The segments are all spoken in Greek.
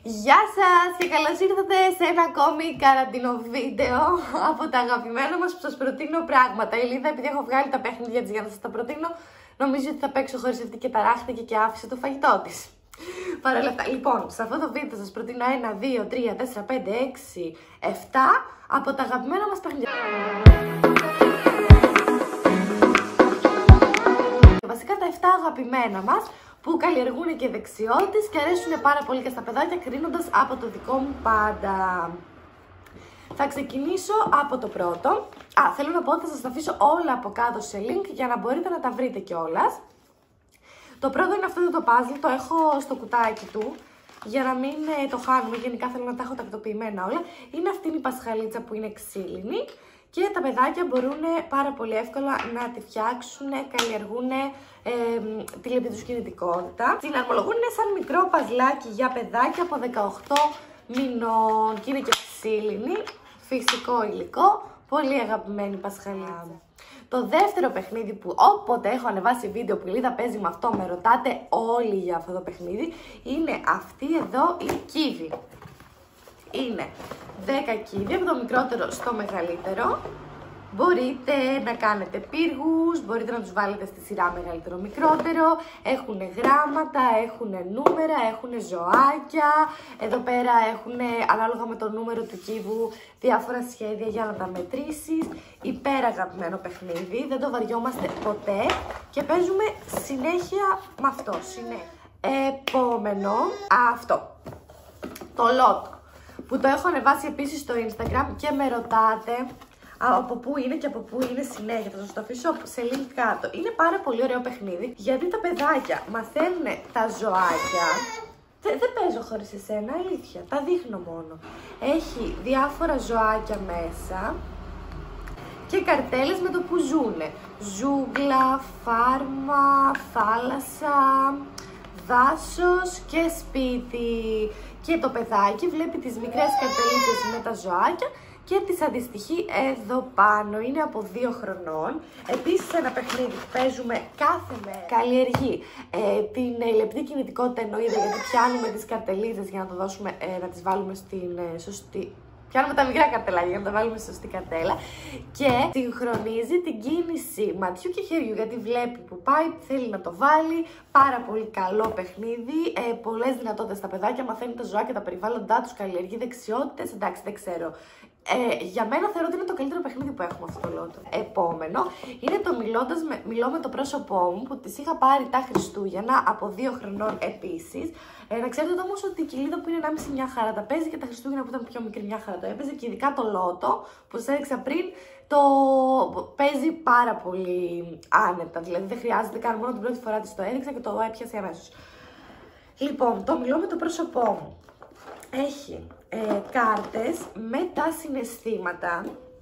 Γεια σας και καλώς ήρθατε σε ένα ακόμη καραντινο βίντεο από τα αγαπημένα μας που σας προτείνω πράγματα. Η Λίδα, επειδή έχω βγάλει τα παιχνίδια της για να σας τα προτείνω, νομίζω ότι θα παίξω χωρίς αυτή και ταράχτηκε και άφησε το φαγητό της. Παρ' όλα αυτά, λοιπόν, σε αυτό το βίντεο θα σας προτείνω 1, 2, 3, 4, 5, 6, 7 από τα αγαπημένα μας παιχνίδια. Βασικά τα 7 αγαπημένα μας που καλλιεργούν και δεξιότητες και αρέσουν πάρα πολύ και στα παιδάκια, κρίνοντας από το δικό μου πάντα. Θα ξεκινήσω από το πρώτο. Θέλω να πω ότι θα σας τα αφήσω όλα από κάτω σε link για να μπορείτε να τα βρείτε κιόλας. Το πρώτο είναι αυτό το puzzle, το έχω στο κουτάκι του για να μην το χάνουμε. Γενικά θέλω να τα έχω τακτοποιημένα όλα. Είναι αυτή η πασχαλίτσα που είναι ξύλινη και τα παιδάκια μπορούν πάρα πολύ εύκολα να τη φτιάξουν, καλλιεργούν τη λεπτή τους κινητικότητα. Την αρμολογούν, είναι σαν μικρό παζλάκι για παιδάκια από 18 μηνών και είναι και ξύλινη, φυσικό υλικό, πολύ αγαπημένη πασχαλίτσα. Το δεύτερο παιχνίδι που όποτε έχω ανεβάσει βίντεο που η Λίδα παίζει με αυτό, με ρωτάτε όλοι για αυτό το παιχνίδι, είναι αυτή εδώ η κύβη. Είναι 10 κύβια, από το μικρότερο στο μεγαλύτερο. Μπορείτε να κάνετε πύργους, μπορείτε να τους βάλετε στη σειρά μεγαλύτερο-μικρότερο. Έχουν γράμματα, έχουν νούμερα, έχουν ζωάκια. Εδώ πέρα έχουν, ανάλογα με το νούμερο του κύβου, διάφορα σχέδια για να τα μετρήσεις. Υπεραγαπημένο παιχνίδι, δεν το βαριόμαστε ποτέ και παίζουμε συνέχεια με αυτό. Επόμενο, αυτό, το λότο, που το έχω ανεβάσει επίσης στο Instagram και με ρωτάτε από πού είναι και από πού είναι συνέχεια. Θα σας το αφήσω σε link κάτω. Είναι πάρα πολύ ωραίο παιχνίδι γιατί τα παιδάκια μαθαίνουν τα ζωάκια. Δεν παίζω χωρίς εσένα, αλήθεια, τα δείχνω μόνο. Έχει διάφορα ζωάκια μέσα και καρτέλες με το που ζουνε. Ζούγκλα, φάρμα, θάλασσα, δάσος και σπίτι. Και το παιδάκι βλέπει τις μικρές καρτελίτσες με τα ζωάκια και τις αντιστοιχεί εδώ πάνω. Είναι από 2 χρονών. Επίσης ένα παιχνίδι που παίζουμε κάθε μέρα. Καλλιεργεί την λεπτή κινητικότητα, εννοείται, γιατί πιάνουμε τις καρτελίτσες για να το δώσουμε, να τις βάλουμε στην σωστή. Πιάνουμε τα μικρά καρτελάκια για να τα βάλουμε στη σωστή καρτέλα και συγχρονίζει την κίνηση ματιού και χεριού, γιατί βλέπει που πάει, θέλει να το βάλει. Πάρα πολύ καλό παιχνίδι, πολλές δυνατότητες στα παιδάκια, μαθαίνει τα ζωάκια, τα περιβάλλοντά τους, καλλιεργεί δεξιότητες, εντάξει, δεν ξέρω. Για μένα θεωρώ ότι είναι το καλύτερο παιχνίδι που έχουμε αυτό το λότο. Επόμενο είναι το μιλώ με το πρόσωπό μου, που τις είχα πάρει τα Χριστούγεννα από 2 χρονών επίσης. Να ξέρετε όμως ότι η Κιλίδα που είναι 1,5 μια χαρά τα παίζει και τα Χριστούγεννα που ήταν πιο μικρή μια χαρά το έπαιζε, και ειδικά το λότο που σας έδειξα πριν το παίζει πάρα πολύ άνετα. Δηλαδή δεν χρειάζεται καν, μόνο την πρώτη φορά της το έδειξα και το έπιασε αμέσως. Λοιπόν, το μιλώ με το πρόσωπό μου. Έχει κάρτες με τα συναισθήματα.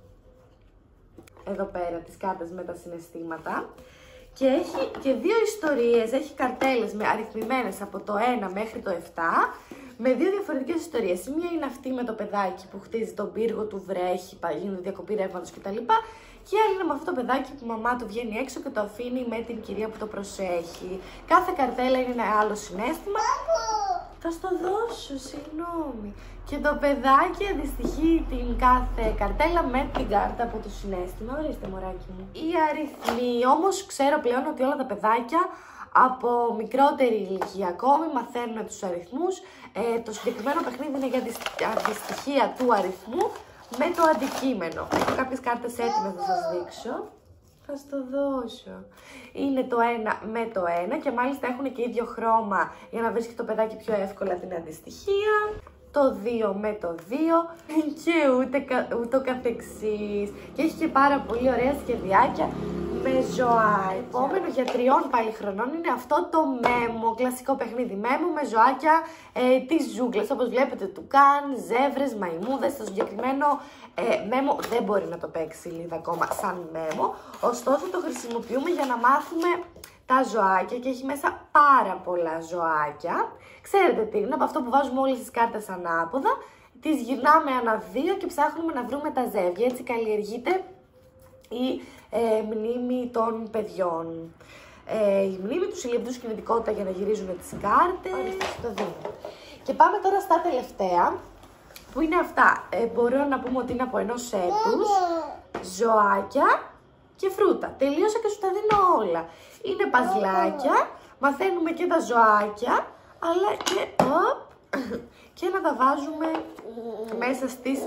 Εδώ πέρα τις κάρτες με τα συναισθήματα. Και έχει και 2 ιστορίες. Έχει καρτέλες με αριθμημένες από το 1 μέχρι το 7. Με 2 διαφορετικές ιστορίες. Η μία είναι αυτή με το παιδάκι που χτίζει τον πύργο του, βρέχει, γίνεται διακοπή ρεύματος κτλ. Και η άλλη είναι με αυτό το παιδάκι που η μαμά του βγαίνει έξω και το αφήνει με την κυρία που το προσέχει. Κάθε καρτέλα είναι ένα άλλο συναίσθημα. Θα στο δώσω, συγγνώμη. Και το παιδάκι αντιστοιχεί την κάθε καρτέλα με την κάρτα από το συναίσθημα. Ορίστε, μωράκι μου. Οι αριθμοί, όμως ξέρω πλέον ότι όλα τα παιδάκια από μικρότερη ηλικία ακόμη μαθαίνουν τους αριθμούς. Το συγκεκριμένο παιχνίδι είναι για τη αντιστοιχεία του αριθμού με το αντικείμενο. Έχω κάποιες κάρτες έτοιμες να σας δείξω. Θα στο δώσω. Είναι το 1 με το 1 και μάλιστα έχουν και ίδιο χρώμα για να βρίσκει το παιδάκι πιο εύκολα την αντιστοιχεία. Το 2 με το 2 και ούτω καθεξής. Και έχει και πάρα πολύ ωραία σχεδιάκια με ζωά. Επόμενο για 3 πάλι χρονών είναι αυτό το μέμο, κλασικό παιχνίδι μέμο με ζωάκια τις ζούγκλες. Όπως βλέπετε τουκάν, ζεύρες, μαϊμούδες. Στο συγκεκριμένο μέμο δεν μπορεί να το παίξει η Λίδα ακόμα σαν μέμο. Ωστόσο το χρησιμοποιούμε για να μάθουμε τα ζωάκια και έχει μέσα πάρα πολλά ζωάκια. Ξέρετε τι είναι, από αυτό που βάζουμε όλες τις κάρτες ανάποδα, τις γυρνάμε ανά 2 και ψάχνουμε να βρούμε τα ζεύγια. Έτσι καλλιεργείται η μνήμη των παιδιών. Η μνήμη τους, η λεπτή τους κινητικότητα για να γυρίζουν τις κάρτες. Το δίνω. Και πάμε τώρα στα τελευταία, που είναι αυτά. Μπορώ να πούμε ότι είναι από ενός έτους, ζωάκια και φρούτα. Τελείωσα και σου τα δίνω όλα. Είναι παζλάκια, μαθαίνουμε και τα ζωάκια, αλλά και να τα βάζουμε μέσα στις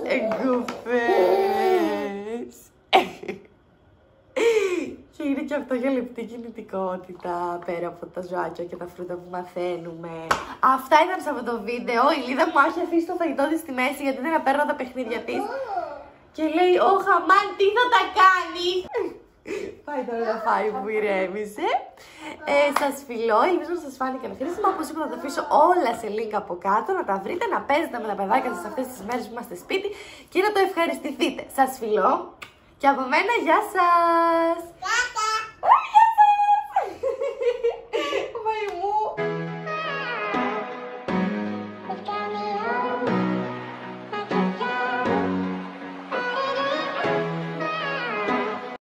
εγκούφες. Και είναι και αυτό για λεπτή κινητικότητα, πέρα από τα ζωάκια και τα φρούτα που μαθαίνουμε. Αυτά ήταν σε αυτό το βίντεο. Η Λίδα μου έχει αφήσει το φαγητό της στη μέση γιατί δεν απέρνα τα παιχνίδια της. Και λέει, «Ω Χαμάν, τι θα τα κάνεις?» Πάει τώρα να φάει που ηρέμησε. Σας φιλώ, ελπίζω να σας φάνηκαν χρήσιμα. Όπως είπα, θα τα αφήσω όλα σε link από κάτω, να τα βρείτε, να παίζετε με τα παιδάκια σας αυτές τις μέρες που είμαστε σπίτι και να το ευχαριστηθείτε. Σας φιλώ και από μένα, γεια σας!